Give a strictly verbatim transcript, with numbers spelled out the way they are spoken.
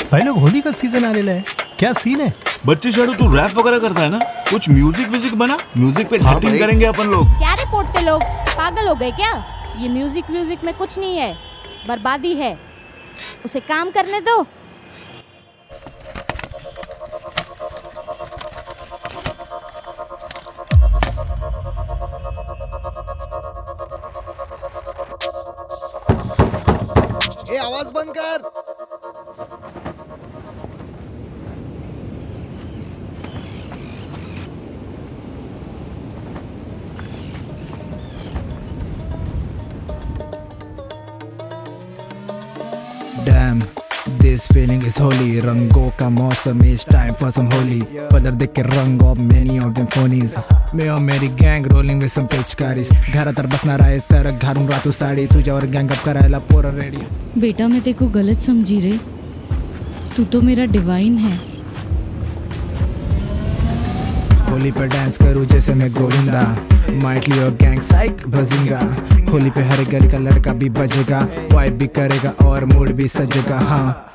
भाई लोग होली का सीजन आने लगा है, क्या सीन है? बच्चे शायद तू रैप वगैरह करता है ना, कुछ म्यूजिक म्यूजिक बना, म्यूजिक पे हाँ करेंगे अपन लोग। क्या रे पोट्टे लोग, पागल हो गए क्या? ये म्यूजिक म्यूजिक में कुछ नहीं है, बर्बादी है, उसे काम करने दो। ए आवाज बंद कर। Damn, this feeling is holy. रंगों का मौसम is time for some holy. पदर देख के रंग of many of them phonies. मैं और मेरी gang rolling with some पिचकारीज. घर तर बस ना रहे तेरा घरों रातों साड़ी. तुझे और gang up कराएला पूरा ready. बेटा मैं तेको गलत समझी रे, तू तो मेरा डिवाइन है। होली पे डांस करूँ जैसे मैं गोविंदा. माइटली और गैंग साइक बजेगा. होली पे हर घर का लड़का भी बजेगा, वाइब भी करेगा और मूड भी सजेगा. हाँ